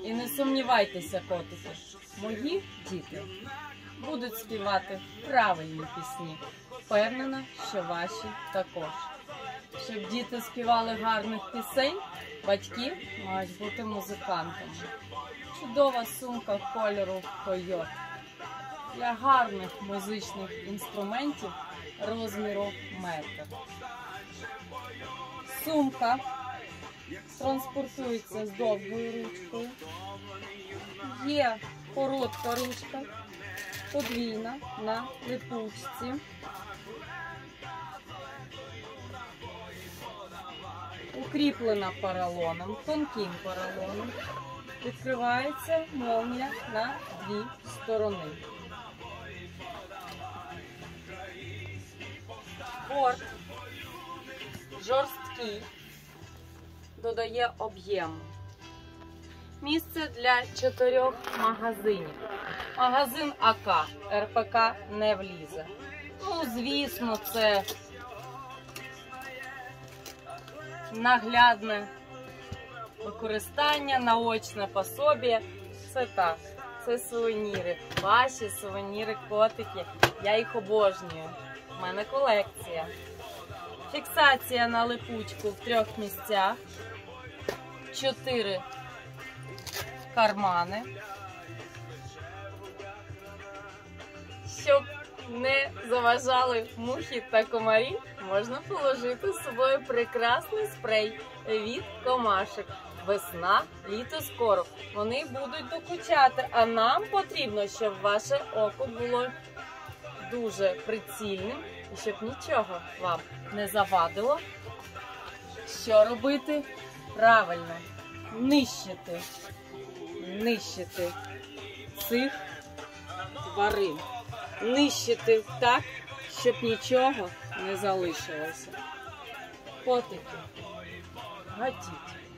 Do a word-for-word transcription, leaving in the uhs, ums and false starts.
І не сумнівайтеся, котики, мої діти будуть співати правильні пісні. Впевнена, що ваші також. Щоб діти співали гарних пісень, батьки мають бути музикантами. Чудова сумка кольору койот для гарних музичних інструментів розміру метр. Сумка транспортується з довгою ручкою. Є коротка ручка, подвійна на липучці. Укріплена поролоном, тонким поролоном. Відкривається молнія на дві сторони. Борт жорсткий, додає об'єму. Місце для чотирьох магазинів. Магазин А К, Р П К не влізе. Ну, звісно, це наглядне використання, наочне пособі. Це так, це сувеніри. Ваші сувеніри, котики. Я їх обожнюю. У мене колекція. Фіксація на липучку в трьох місцях. Чотири кармани. Щоб не заважали мухи та комарі, можна положити з собою прекрасний спрей від комашок. Весна, літо скоро. Вони будуть докучати, а нам потрібно, щоб ваше око було дуже прицільним і щоб нічого вам не завадило. Що робити? Правильно, нищити, нищити цих тварин. Нищити так, щоб нічого не залишилося. Котики, гатіть.